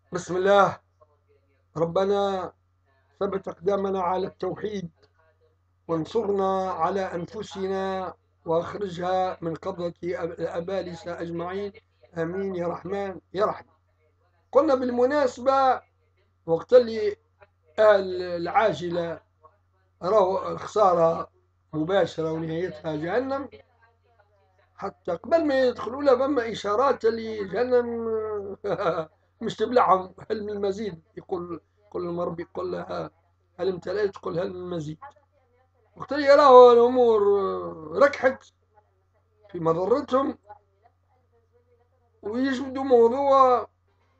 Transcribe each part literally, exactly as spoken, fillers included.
بسم الله. ربنا ثبت أقدامنا على التوحيد، وانصرنا على أنفسنا، وأخرجها من قبضة الأبالسة أجمعين. آمين يا رحمن يا رحيم. قلنا بالمناسبة وقت اللي أهل العاجلة راهو خسارة مباشرة ونهايتها جهنم، حتى قبل ما يدخلوا لها فما إشارات اللي جهنم مش تبلعهم. هل من مزيد؟ يقول يقول لهم ربي، يقول لها هل امتلأت؟ تقول هل من مزيد؟ وقت اللي يراوا الأمور ركحت في مضرتهم، ويجبدوا موضوع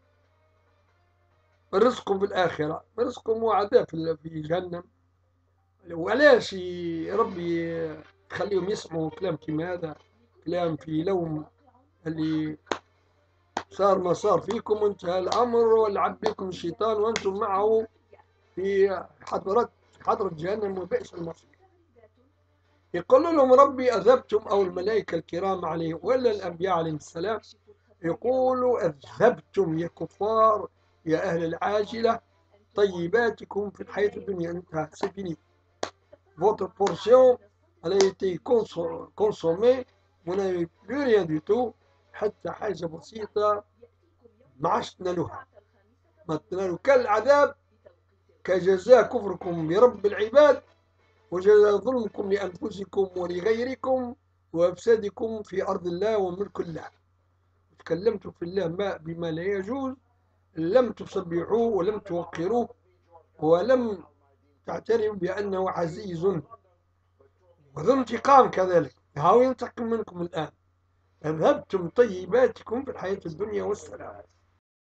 رزقهم في الآخرة، رزقهم وعذاب في جهنم. وعلاش ربي يخليهم يسمعوا كلام كيما هذا؟ كلام في لوم اللي صار ما صار فيكم، وانتهى الأمر ولعب بكم الشيطان وأنتم معه في حضرة حضرة جهنم وبئس المصير. يقول لهم ربي أذبتم، أو الملائكة الكرام عليهم ولا الأنبياء عليهم السلام، يقولوا أذهبتم يا كفار يا أهل العاجلة طيباتكم في الحياة الدنيا. انتهى، سيفيني. Votre portion elle a été consommée. Vous n'avez plus rien du tout. حتى حاجة بسيطة ما عادش تنالوها. ما تنالوا كالعذاب كجزاء كفركم برب العباد، وجزاء ظلمكم لأنفسكم ولغيركم، وأفسادكم في أرض الله وملك الله. تكلمتم في الله ما بما لا يجوز، لم تسبحوه ولم توقروه ولم تعترفوا بأنه عزيز، وذو انتقام كذلك. هاو ينتقم منكم الآن. أذهبتم طيباتكم في الحياة الدنيا والسلام.